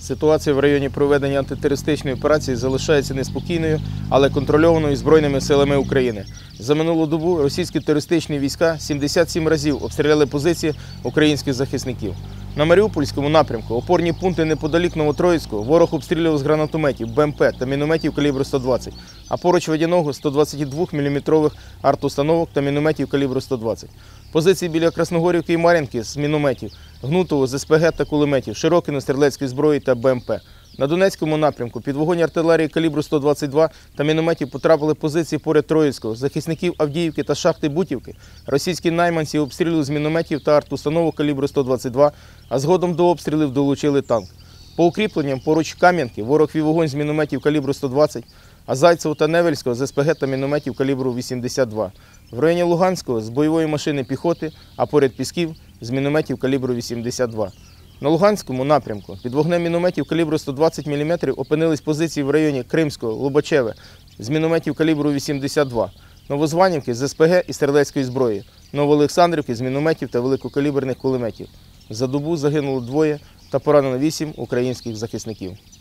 Ситуація в районі проведення антитерористичної операції залишається неспокійною, але контрольованою Збройними силами України. За минулу добу російські терористичні війська 77 разів обстріляли позиції українських захисників. На Маріупольському напрямку опорні пункти неподалік Новотроїцького ворог обстрілював з гранатометів, БМП та мінометів калібру 120, а поруч Водяного – 122 мм артустановок та мінометів калібру 120. Позиції біля Красногорівки і Мар'їнки з мінометів, Гнутового з СПГ та кулеметів, Широкино стрілецької зброї та БМП. На Донецькому напрямку під вогонь артилерії калібру 122 та мінометів потрапили позиції поряд Троїцького, захисників Авдіївки та шахти Бутівки. Російські найманці обстрілювали з мінометів та артустановок калібру 122, а згодом до обстрілів долучили танк. По укріпленням поруч Кам'янки ворог вів вогонь з мінометів калібру 120, а Зайцево та Невельського з СПГ та мінометів калібру 82. В районі Луганського з бойової машини піхоти, а поряд Пісків з мінометів калібру 82. На Луганському напрямку під вогнем мінометів калібру 120 мм опинились позиції в районі Кримського, Лобачеве з мінометів калібру 82, Новозванівки з СПГ і стрілецької зброї, Новоолександрівки з мінометів та великокаліберних кулеметів. За добу загинуло 2 та поранено 8 українських захисників.